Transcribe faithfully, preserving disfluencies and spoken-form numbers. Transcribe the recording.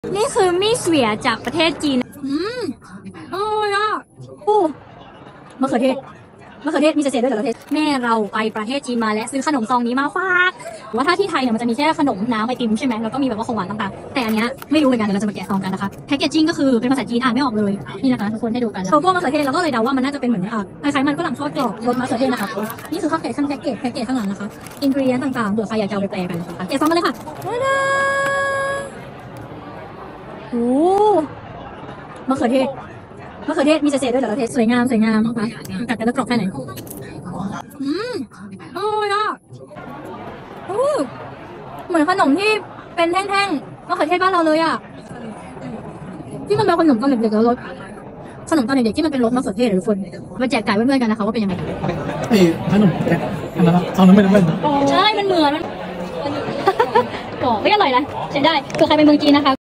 นี่คือมี่เสวียจากประเทศจีนอืมอร่อยอ่ะอู้มะเขือเทศมะเขือเทศมีเศษด้วยเหรอประเทศแม่เราไปประเทศจีนมาและซื้อขนมซองนี้มาฝากว่าถ้าที่ไทยเนี่ยมันจะมีแค่ขนมน้ำไอติมใช่ไหมแล้วก็มีแบบว่าของหวานต่างๆแต่อันเนี้ยไม่รู้เหมือนกันเดี๋ยวเราจะมาแกะซองกันนะคะแพคเกจจิ้งก็คือเป็นภาษาจีนอ่านไม่ออกเลยนี่นะคะทุกคนให้ดูกันโลโก้มะเขือเทศเราก็เลยเดาว่ามันน่าจะเป็นเหมือนอ่ะคล้ายๆมันฝรั่งทอดกรอบรสมะเขือเทศนะคะนี่คือข้าวแกะข้างแพ็กเกจแพ็กเกจข้างหลังนะคะอินกรีเดียนต่างๆเผื่อใครอยากจะเอาไปแปลกันนะคะแกะซองกันเลยค่ะโอ้มะเขือเทศมะเขือเทศมีเศษด้วยเหรอเทศสวยงามสวยงามนะคะกัดกันแล้วกรอบแค่ไหนอืมอร่อยอ่ะเหมือนขนมที่เป็นแท่งๆมะเขือเทศบ้านเราเลยอ่ะที่มันเป็นขนมตอนเด็กๆแล้วรสขนมตอนเด็กๆที่มันเป็นรสมะเขือเทศหรือคนมาแจกจ่ายเพื่อนๆกันนะคะว่าเป็นยังไงไอ้ขนมแจกอันนั้นซองนั้นไม่ได้เป็นใช่มันเหมือนมันบอกไม่อร่อยนะใช้ได้คือใครไปเมืองจีนนะคะ